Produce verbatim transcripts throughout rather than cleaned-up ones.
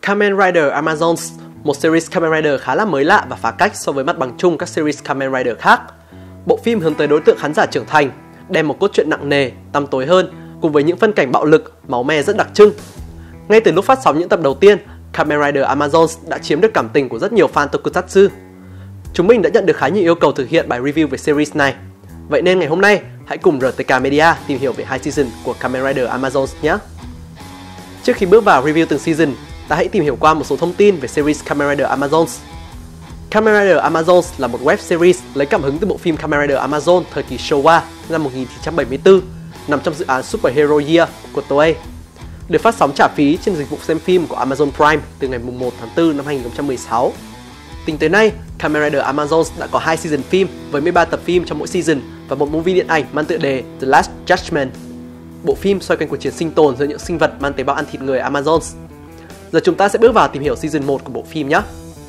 Kamen Rider Amazons, một series Kamen Rider khá là mới lạ và phá cách so với mặt bằng chung các series Kamen Rider khác. Bộ phim hướng tới đối tượng khán giả trưởng thành, đem một cốt truyện nặng nề, tăm tối hơn, cùng với những phân cảnh bạo lực, máu me rất đặc trưng. Ngay từ lúc phát sóng những tập đầu tiên, Kamen Rider Amazons đã chiếm được cảm tình của rất nhiều fan tokusatsu. Chúng mình đã nhận được khá nhiều yêu cầu thực hiện bài review về series này. Vậy nên ngày hôm nay, hãy cùng rờ tê ca Media tìm hiểu về hai season của Kamen Rider Amazons nhé! Trước khi bước vào review từng season, ta hãy tìm hiểu qua một số thông tin về series Kamen Rider Amazons. Kamen Rider Amazons là một web series lấy cảm hứng từ bộ phim Kamen Rider Amazon thời kỳ Showa năm một nghìn chín trăm bảy mươi tư, nằm trong dự án Super Hero Year của Toei. Được phát sóng trả phí trên dịch vụ xem phim của Amazon Prime từ ngày mùng một tháng tư năm hai nghìn không trăm mười sáu. Tính tới nay, Kamen Rider Amazons đã có hai season phim với mười ba tập phim trong mỗi season và một movie điện ảnh mang tựa đề The Last Judgment. Bộ phim xoay quanh cuộc chiến sinh tồn giữa những sinh vật mang tế bào ăn thịt người Amazons. Giờ chúng ta sẽ bước vào tìm hiểu season một của bộ phim nhé!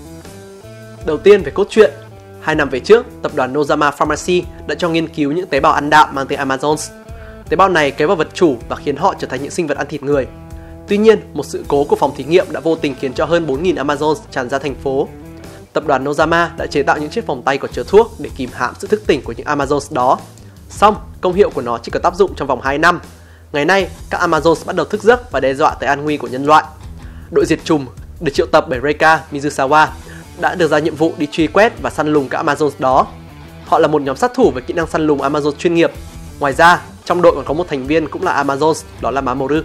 Đầu tiên về cốt truyện. Hai năm về trước, tập đoàn Nozama Pharmacy đã cho nghiên cứu những tế bào ăn đạm mang tên Amazons. Tế bào này cấy vào vật chủ và khiến họ trở thành những sinh vật ăn thịt người. Tuy nhiên, một sự cố của phòng thí nghiệm đã vô tình khiến cho hơn bốn nghìn Amazons tràn ra thành phố. Tập đoàn Nozama đã chế tạo những chiếc vòng tay có chứa thuốc để kìm hãm sự thức tỉnh của những Amazons đó. Song, công hiệu của nó chỉ có tác dụng trong vòng hai năm. Ngày nay, các Amazons bắt đầu thức giấc và đe dọa tới an nguy của nhân loại. Đội diệt chủng được triệu tập bởi Reika Mizusawa đã được ra nhiệm vụ đi truy quét và săn lùng các Amazons đó. Họ là một nhóm sát thủ với kỹ năng săn lùng Amazon chuyên nghiệp. Ngoài ra, trong đội còn có một thành viên cũng là Amazons, đó là Mamoru.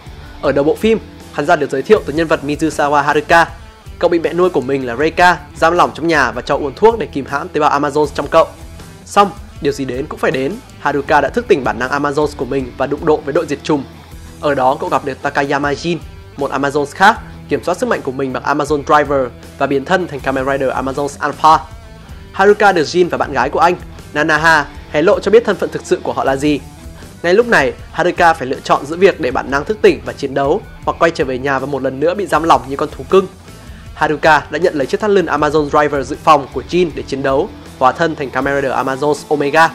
Ở đầu bộ phim, khán giả được giới thiệu tới nhân vật Mizusawa Haruka. Cậu bị mẹ nuôi của mình là Reika giam lỏng trong nhà và cho uống thuốc để kìm hãm tế bào Amazons trong cậu. Xong, điều gì đến cũng phải đến, Haruka đã thức tỉnh bản năng Amazons của mình và đụng độ với đội diệt chủng. Ở đó cậu gặp được Takayama Jin, một Amazons khác, kiểm soát sức mạnh của mình bằng Amazon Driver và biến thân thành Kamen Rider Amazons Alpha. Haruka được Jin và bạn gái của anh, Nanaha, hé lộ cho biết thân phận thực sự của họ là gì. Ngay lúc này, Haruka phải lựa chọn giữa việc để bản năng thức tỉnh và chiến đấu hoặc quay trở về nhà và một lần nữa bị giam lỏng như con thú cưng. Haruka đã nhận lấy chiếc thắt lưng Amazon Driver dự phòng của Jin để chiến đấu, hóa thân thành Kamen Rider Amazons Omega.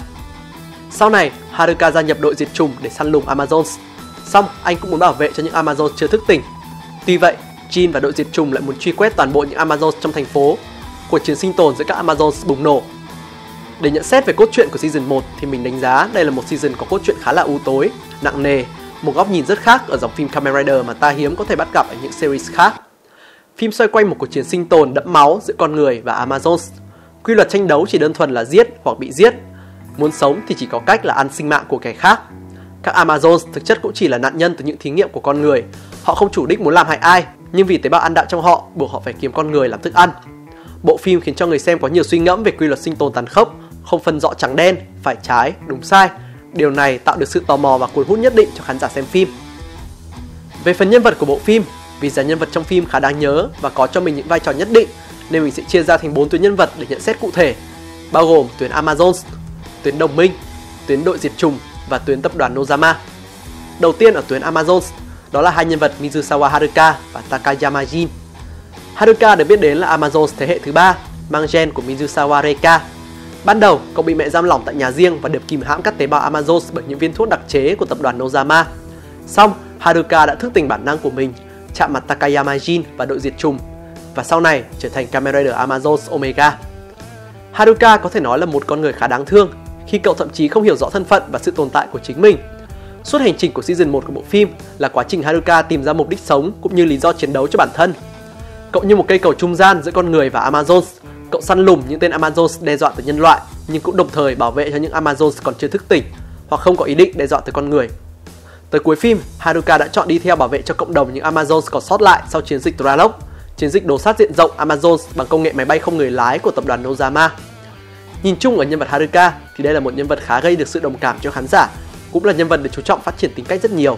Sau này, Haruka gia nhập đội diệt chủng để săn lùng Amazons. Xong, anh cũng muốn bảo vệ cho những Amazons chưa thức tỉnh. Tuy vậy, Jin và đội diệt chủng lại muốn truy quét toàn bộ những Amazons trong thành phố. Cuộc chiến sinh tồn giữa các Amazons bùng nổ. Để nhận xét về cốt truyện của season một thì mình đánh giá đây là một season có cốt truyện khá là u tối, nặng nề, một góc nhìn rất khác ở dòng phim Kamen Rider mà ta hiếm có thể bắt gặp ở những series khác. Phim xoay quanh một cuộc chiến sinh tồn đẫm máu giữa con người và Amazons. Quy luật tranh đấu chỉ đơn thuần là giết hoặc bị giết. Muốn sống thì chỉ có cách là ăn sinh mạng của kẻ khác. Các Amazons thực chất cũng chỉ là nạn nhân từ những thí nghiệm của con người. Họ không chủ đích muốn làm hại ai, nhưng vì tế bào ăn đạm trong họ buộc họ phải kiếm con người làm thức ăn. Bộ phim khiến cho người xem có nhiều suy ngẫm về quy luật sinh tồn tàn khốc, không phân rõ trắng đen, phải trái, đúng sai. Điều này tạo được sự tò mò và cuốn hút nhất định cho khán giả xem phim. Về phần nhân vật của bộ phim, vì dàn nhân vật trong phim khá đáng nhớ và có cho mình những vai trò nhất định, nên mình sẽ chia ra thành bốn tuyến nhân vật để nhận xét cụ thể, bao gồm tuyến Amazons, tuyến đồng minh, tuyến đội diệt chủng và tuyến tập đoàn Nozama. Đầu tiên ở tuyến Amazons, đó là hai nhân vật Mizusawa Haruka và Takayama Jin. Haruka được biết đến là Amazons thế hệ thứ ba, mang gen của Mizusawa Reika. Ban đầu, cậu bị mẹ giam lỏng tại nhà riêng và được kìm hãm các tế bào Amazons bởi những viên thuốc đặc chế của tập đoàn Nozama. Xong, Haruka đã thức tỉnh bản năng của mình, chạm mặt Takayama Jin và đội diệt chủng, và sau này trở thành Kamen Rider Amazons Omega. Haruka có thể nói là một con người khá đáng thương, khi cậu thậm chí không hiểu rõ thân phận và sự tồn tại của chính mình. Suốt hành trình của season một của bộ phim là quá trình Haruka tìm ra mục đích sống cũng như lý do chiến đấu cho bản thân. Cậu như một cây cầu trung gian giữa con người và Amazons. Cậu săn lùng những tên Amazons đe dọa tới nhân loại, nhưng cũng đồng thời bảo vệ cho những Amazons còn chưa thức tỉnh hoặc không có ý định đe dọa tới con người. Tới cuối phim, Haruka đã chọn đi theo bảo vệ cho cộng đồng những Amazons còn sót lại sau chiến dịch Tralok, chiến dịch đổ sát diện rộng Amazons bằng công nghệ máy bay không người lái của tập đoàn Nozama. Nhìn chung ở nhân vật Haruka thì đây là một nhân vật khá gây được sự đồng cảm cho khán giả, cũng là nhân vật được chú trọng phát triển tính cách rất nhiều.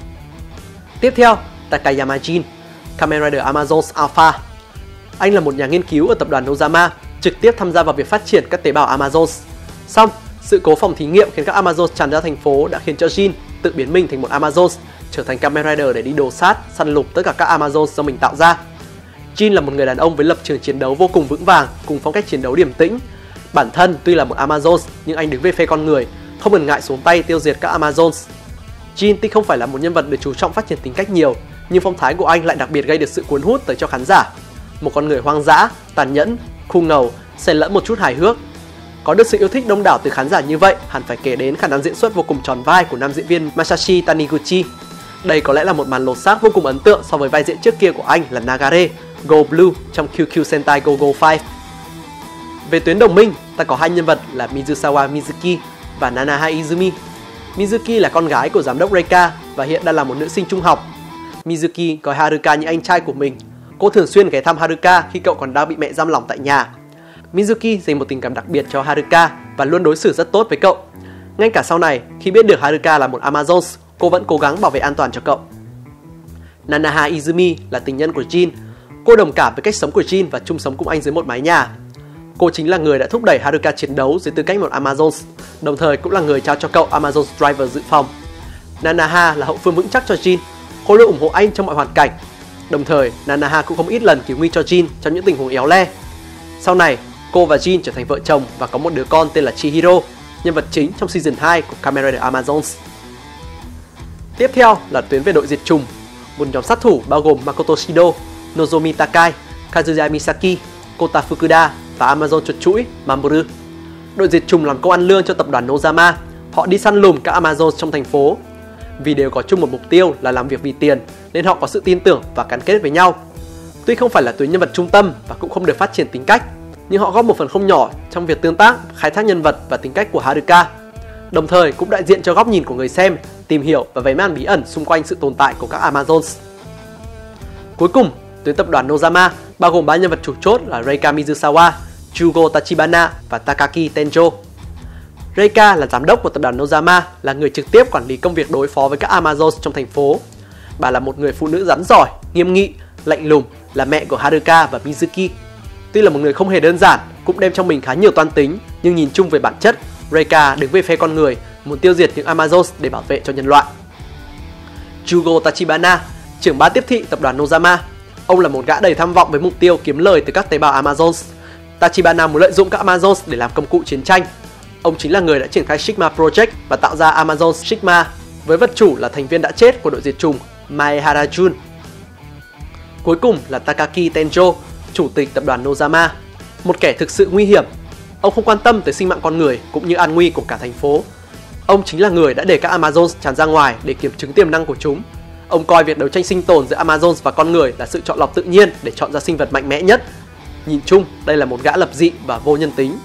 Tiếp theo, Takayama Jin, Kamen Rider Amazons Alpha. Anh là một nhà nghiên cứu ở tập đoàn Nozama, trực tiếp tham gia vào việc phát triển các tế bào Amazons. Xong, sự cố phòng thí nghiệm khiến các Amazons tràn ra thành phố đã khiến cho Jin tự biến mình thành một Amazons, trở thành Kamen Rider để đi đồ sát, săn lùng tất cả các Amazons do mình tạo ra. Jin là một người đàn ông với lập trường chiến đấu vô cùng vững vàng, cùng phong cách chiến đấu điềm tĩnh. Bản thân tuy là một Amazons nhưng anh đứng về phe con người, không ngần ngại xuống tay tiêu diệt các Amazons. Jin tuy không phải là một nhân vật được chú trọng phát triển tính cách nhiều, nhưng phong thái của anh lại đặc biệt gây được sự cuốn hút tới cho khán giả. Một con người hoang dã, tàn nhẫn, khu ngầu, xen lẫn một chút hài hước. Có được sự yêu thích đông đảo từ khán giả như vậy, hẳn phải kể đến khả năng diễn xuất vô cùng tròn vai của nam diễn viên Masashi Taniguchi. Đây có lẽ là một màn lột xác vô cùng ấn tượng so với vai diễn trước kia của anh là Nagare, Go Blue trong Q Q Sentai Go Go năm. Về tuyến đồng minh, ta có hai nhân vật là Mizusawa Mizuki và Nanaha Izumi. Mizuki là con gái của giám đốc Reika và hiện đang là một nữ sinh trung học. Mizuki coi Haruka như anh trai của mình. Cô thường xuyên ghé thăm Haruka khi cậu còn đang bị mẹ giam lỏng tại nhà. Mizuki dành một tình cảm đặc biệt cho Haruka và luôn đối xử rất tốt với cậu. Ngay cả sau này, khi biết được Haruka là một Amazon, cô vẫn cố gắng bảo vệ an toàn cho cậu. Nanaha Izumi là tình nhân của Jin. Cô đồng cảm với cách sống của Jin và chung sống cùng anh dưới một mái nhà. Cô chính là người đã thúc đẩy Haruka chiến đấu dưới tư cách một Amazon, đồng thời cũng là người trao cho cậu Amazon Driver dự phòng. Nanaha là hậu phương vững chắc cho Jin. Cô luôn ủng hộ anh trong mọi hoàn cảnh. Đồng thời, Nanaha cũng không ít lần cứu nguy cho Jin trong những tình huống éo le. Sau này, cô và Jin trở thành vợ chồng và có một đứa con tên là Chihiro, nhân vật chính trong season hai của Kamen Rider Amazons. Tiếp theo là tuyến về đội diệt chủng, một nhóm sát thủ bao gồm Makoto Shido, Nozomi Takai, Kazuya Misaki, Kota Fukuda và Amazon chuột chuỗi Mamoru. Đội diệt chủng làm công ăn lương cho tập đoàn Nozama. Họ đi săn lùng các Amazons trong thành phố. Vì đều có chung một mục tiêu là làm việc vì tiền, nên họ có sự tin tưởng và gắn kết với nhau. Tuy không phải là tuyến nhân vật trung tâm và cũng không được phát triển tính cách, nhưng họ góp một phần không nhỏ trong việc tương tác, khai thác nhân vật và tính cách của Haruka. Đồng thời cũng đại diện cho góc nhìn của người xem, tìm hiểu và vấy màn bí ẩn xung quanh sự tồn tại của các Amazons. Cuối cùng, tuyến tập đoàn Nozama bao gồm ba nhân vật chủ chốt là Reika Mizusawa, Jugo Tachibana và Takaki Tenjo. Reika là giám đốc của tập đoàn Nozama, là người trực tiếp quản lý công việc đối phó với các Amazons trong thành phố. Bà là một người phụ nữ rắn giỏi, nghiêm nghị, lạnh lùng, là mẹ của Haruka và Mizuki. Tuy là một người không hề đơn giản, cũng đem trong mình khá nhiều toan tính, nhưng nhìn chung về bản chất, Reika đứng về phe con người, muốn tiêu diệt những Amazons để bảo vệ cho nhân loại. Jugo Tachibana, trưởng ban tiếp thị tập đoàn Nozama. Ông là một gã đầy tham vọng với mục tiêu kiếm lời từ các tế bào Amazons. Tachibana muốn lợi dụng các Amazons để làm công cụ chiến tranh. Ông chính là người đã triển khai Sigma Project và tạo ra Amazon Sigma, với vật chủ là thành viên đã chết của đội diệt chủng Maehara Jun. Cuối cùng là Takaki Tenjo, chủ tịch tập đoàn Nozama, một kẻ thực sự nguy hiểm. Ông không quan tâm tới sinh mạng con người cũng như an nguy của cả thành phố. Ông chính là người đã để các Amazons tràn ra ngoài để kiểm chứng tiềm năng của chúng. Ông coi việc đấu tranh sinh tồn giữa Amazons và con người là sự chọn lọc tự nhiên để chọn ra sinh vật mạnh mẽ nhất. Nhìn chung, đây là một gã lập dị và vô nhân tính.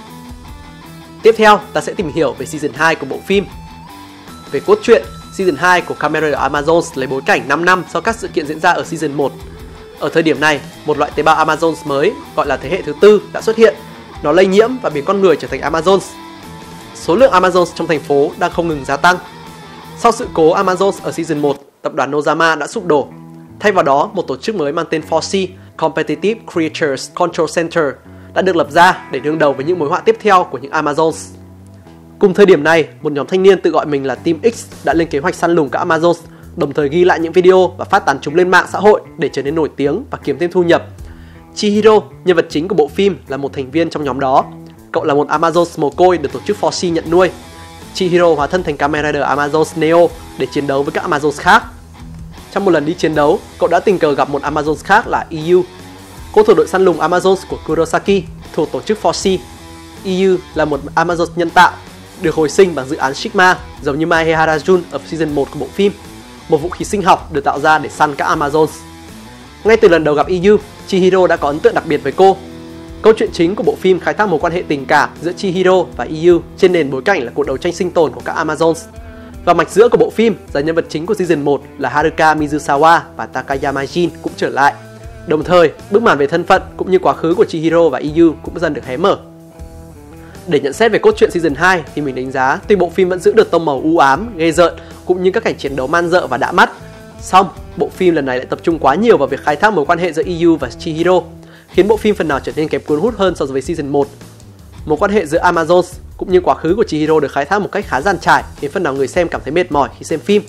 Tiếp theo, ta sẽ tìm hiểu về season hai của bộ phim. Về cốt truyện, season hai của Kamen Rider Amazons lấy bối cảnh năm năm sau các sự kiện diễn ra ở season một. Ở thời điểm này, một loại tế bào Amazons mới gọi là thế hệ thứ tư đã xuất hiện. Nó lây nhiễm và biến con người trở thành Amazons. Số lượng Amazons trong thành phố đang không ngừng gia tăng. Sau sự cố Amazons ở season một, tập đoàn Nozama đã sụp đổ. Thay vào đó, một tổ chức mới mang tên four C, Competitive Creatures Control Center, đã được lập ra để đương đầu với những mối họa tiếp theo của những Amazons. Cùng thời điểm này, một nhóm thanh niên tự gọi mình là Team X đã lên kế hoạch săn lùng các Amazons, đồng thời ghi lại những video và phát tán chúng lên mạng xã hội để trở nên nổi tiếng và kiếm thêm thu nhập. Chihiro, nhân vật chính của bộ phim, là một thành viên trong nhóm đó. Cậu là một Amazon mồ côi được tổ chức four C nhận nuôi. Chihiro hóa thân thành Kamen Rider Amazons Neo để chiến đấu với các Amazons khác. Trong một lần đi chiến đấu, cậu đã tình cờ gặp một Amazons khác là E U. Cô thuộc đội săn lùng Amazons của Kurosaki, thuộc tổ chức four C. E U là một Amazons nhân tạo, được hồi sinh bằng dự án Sigma, giống như Maehara Jun ở season một của bộ phim, một vũ khí sinh học được tạo ra để săn các Amazons. Ngay từ lần đầu gặp E U, Chihiro đã có ấn tượng đặc biệt với cô. Câu chuyện chính của bộ phim khai thác mối quan hệ tình cảm giữa Chihiro và E U trên nền bối cảnh là cuộc đấu tranh sinh tồn của các Amazons. Và mạch giữa của bộ phim, là nhân vật chính của season một là Haruka Mizusawa và Takayama Jin cũng trở lại. Đồng thời, bức màn về thân phận cũng như quá khứ của Chihiro và E U cũng dần được hé mở. Để nhận xét về cốt truyện season hai thì mình đánh giá tuy bộ phim vẫn giữ được tông màu u ám, ghê rợn cũng như các cảnh chiến đấu man dợ và đã mắt, song bộ phim lần này lại tập trung quá nhiều vào việc khai thác mối quan hệ giữa E U và Chihiro, khiến bộ phim phần nào trở nên kém cuốn hút hơn so với season một. Mối quan hệ giữa Amazons cũng như quá khứ của Chihiro được khai thác một cách khá dàn trải, khiến phần nào người xem cảm thấy mệt mỏi khi xem phim.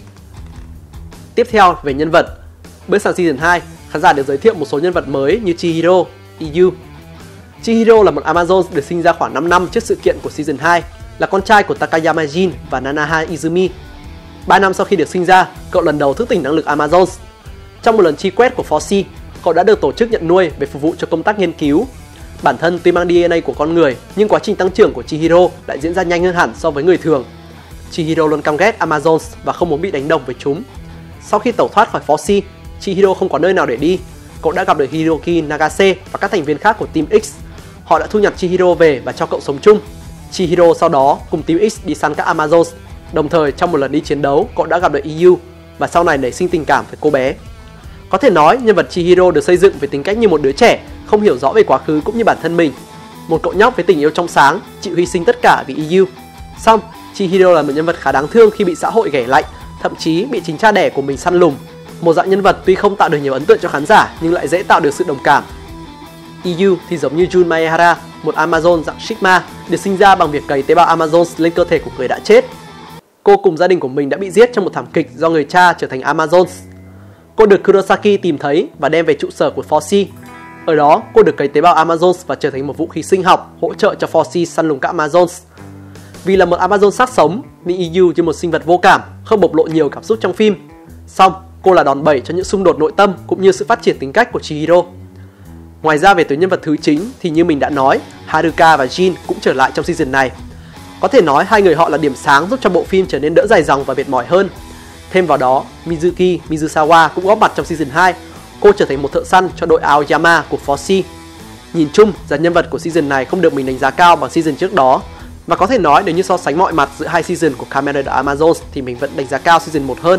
Tiếp theo về nhân vật. Bước sang season hai, khán giả được giới thiệu một số nhân vật mới như Chihiro, E U. Chihiro là một Amazon được sinh ra khoảng năm năm trước sự kiện của season hai, là con trai của Takayama Jin và Nanaha Izumi. ba năm sau khi được sinh ra, cậu lần đầu thức tỉnh năng lực Amazons. Trong một lần chi quét của Foxy, cậu đã được tổ chức nhận nuôi về phục vụ cho công tác nghiên cứu. Bản thân tuy mang đê en a của con người, nhưng quá trình tăng trưởng của Chihiro lại diễn ra nhanh hơn hẳn so với người thường. Chihiro luôn căm ghét Amazons và không muốn bị đánh đồng với chúng. Sau khi tẩu thoát khỏi Foxy, Chihiro không có nơi nào để đi. Cậu đã gặp được Hiroki Nagase và các thành viên khác của Team X. Họ đã thu nhặt Chihiro về và cho cậu sống chung. Chihiro sau đó cùng Team X đi săn các Amazons. Đồng thời trong một lần đi chiến đấu, cậu đã gặp được e u và sau này nảy sinh tình cảm với cô bé. Có thể nói nhân vật Chihiro được xây dựng với tính cách như một đứa trẻ không hiểu rõ về quá khứ cũng như bản thân mình. Một cậu nhóc với tình yêu trong sáng, chịu hy sinh tất cả vì e u. Xong, Chihiro là một nhân vật khá đáng thương khi bị xã hội ghẻ lạnh, thậm chí bị chính cha đẻ của mình săn lùng. Một dạng nhân vật tuy không tạo được nhiều ấn tượng cho khán giả nhưng lại dễ tạo được sự đồng cảm. e u thì giống như Jun Maehara, một Amazon dạng Sigma được sinh ra bằng việc cấy tế bào Amazons lên cơ thể của người đã chết. Cô cùng gia đình của mình đã bị giết trong một thảm kịch do người cha trở thành Amazons. Cô được Kurosaki tìm thấy và đem về trụ sở của Foxy. Ở đó, cô được cấy tế bào Amazons và trở thành một vũ khí sinh học hỗ trợ cho Foxy săn lùng các Amazons. Vì là một Amazon xác sống, nên e u như một sinh vật vô cảm, không bộc lộ nhiều cảm xúc trong phim. Xong, cô là đòn bẩy cho những xung đột nội tâm cũng như sự phát triển tính cách của Chihiro. Ngoài ra về tới nhân vật thứ chính thì như mình đã nói, Haruka và Jin cũng trở lại trong season này. Có thể nói hai người họ là điểm sáng giúp cho bộ phim trở nên đỡ dài dòng và mệt mỏi hơn. Thêm vào đó, Mizuki Mizusawa cũng góp mặt trong season hai. Cô trở thành một thợ săn cho đội Aoyama của Foxy. Nhìn chung, dàn nhân vật của season này không được mình đánh giá cao bằng season trước đó. Và có thể nói nếu như so sánh mọi mặt giữa hai season của Kamen Rider Amazons thì mình vẫn đánh giá cao season một hơn.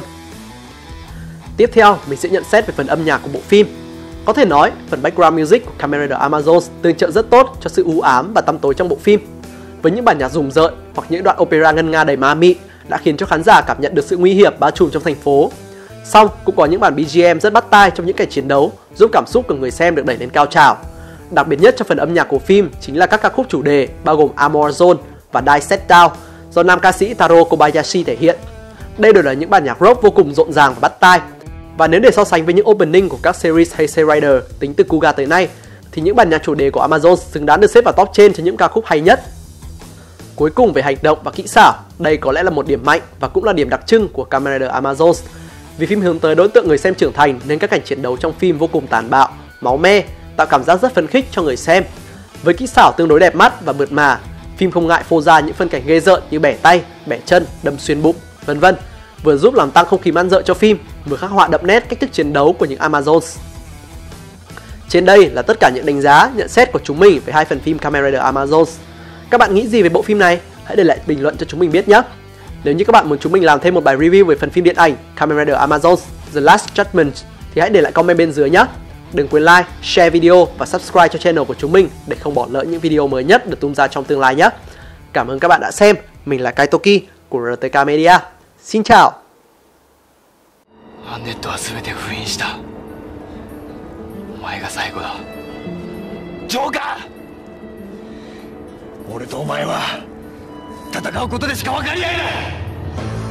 Tiếp theo, mình sẽ nhận xét về phần âm nhạc của bộ phim. Có thể nói, phần background music của Kamen Rider Amazons tương trợ rất tốt cho sự u ám và tăm tối trong bộ phim. Với những bản nhạc rùng rợn hoặc những đoạn opera ngân nga đầy ma mị đã khiến cho khán giả cảm nhận được sự nguy hiểm bao trùm trong thành phố. Song cũng có những bản bê giê em rất bắt tai trong những cảnh chiến đấu, giúp cảm xúc của người xem được đẩy lên cao trào. Đặc biệt nhất trong phần âm nhạc của phim chính là các ca khúc chủ đề bao gồm Amor Zone và Die Set Down do nam ca sĩ Taro Kobayashi thể hiện. Đây đều là những bản nhạc rock vô cùng rộn ràng và bắt tai. Và nếu để so sánh với những opening của các series Heisei Rider tính từ Kuga tới nay, thì những bản nhạc chủ đề của Amazon xứng đáng được xếp vào top trên cho những ca khúc hay nhất. Cuối cùng về hành động và kỹ xảo, đây có lẽ là một điểm mạnh và cũng là điểm đặc trưng của Kamen Rider Amazons. Vì phim hướng tới đối tượng người xem trưởng thành nên các cảnh chiến đấu trong phim vô cùng tàn bạo, máu me, tạo cảm giác rất phấn khích cho người xem. Với kỹ xảo tương đối đẹp mắt và mượt mà, phim không ngại phô ra những phân cảnh ghê rợn như bẻ tay, bẻ chân, đâm xuyên bụng, vân vân, vừa giúp làm tăng không khí man rợ cho phim, vừa khắc họa đậm nét cách thức chiến đấu của những Amazons. Trên đây là tất cả những đánh giá, nhận xét của chúng mình về hai phần phim Kamen Rider Amazons. Các bạn nghĩ gì về bộ phim này? Hãy để lại bình luận cho chúng mình biết nhé! Nếu như các bạn muốn chúng mình làm thêm một bài review về phần phim điện ảnh Kamen Rider Amazons The Last Judgment thì hãy để lại comment bên dưới nhé! Đừng quên like, share video và subscribe cho channel của chúng mình để không bỏ lỡ những video mới nhất được tung ra trong tương lai nhé! Cảm ơn các bạn đã xem. Mình là Kaitoki của rờ tê ca Media. Xin chào! アンネットは全て封印した。お前が最後だ。ジョーカー！俺とお前は戦うことでしか分かり合えない。